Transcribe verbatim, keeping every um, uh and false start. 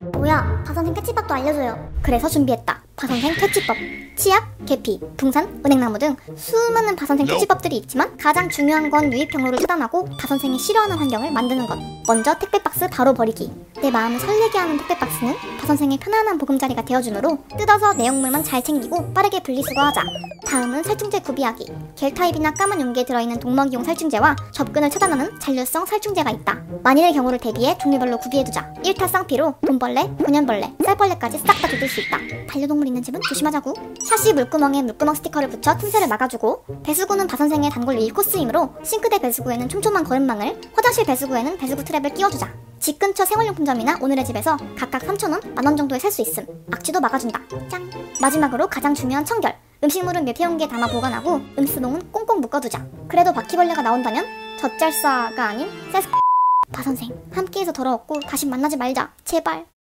뭐야, 바선생 퇴치법도 알려줘요. 그래서 준비했다. 바선생 퇴치법. 치약, 계피, 붕산, 은행나무 등 수많은 바선생 퇴치법들이 있지만 가장 중요한 건 유입 경로를 차단하고 바선생이 싫어하는 환경을 만드는 것. 먼저 택배박스 바로 버리기. 내 마음을 설레게 하는 택배박스는 바선생의 편안한 보금자리가 되어주므로 뜯어서 내용물만 잘 챙기고 빠르게 분리수거하자. 다음은 살충제 구비하기. 겔 타입이나 까만 용기에 들어있는 독먹이용 살충제와 접근을 차단하는 잔류성 살충제가 있다. 만일의 경우를 대비해 종류별로 구비해두자. 일 타 쌍피로 돈벌레, 곤연벌레, 쌀벌레까지 싹 다 두들 수 있다. 반려동물 있는 집은 조심하자고. 샤시 물구멍에 물구멍 스티커를 붙여 틈새를 막아주고, 배수구는 바선생의 단골 일 코스이므로 싱크대 배수구에는 촘촘한 거름망을, 화장실 배수구에는 배수구 트랩을 끼워주자. 집 근처 생활용품점이나 오늘의 집에서 각각 삼천 원, 만 원 정도에 살 수 있음. 악취도 막아준다. 짱! 마지막으로 가장 중요한 청결. 음식물은 밀폐용기에 담아 보관하고 음수봉은 꽁꽁 묶어두자. 그래도 바퀴벌레가 나온다면 젖잘싸가 아닌 세스. 바선생, 함께해서 더러웠고 다시 만나지 말자. 제발.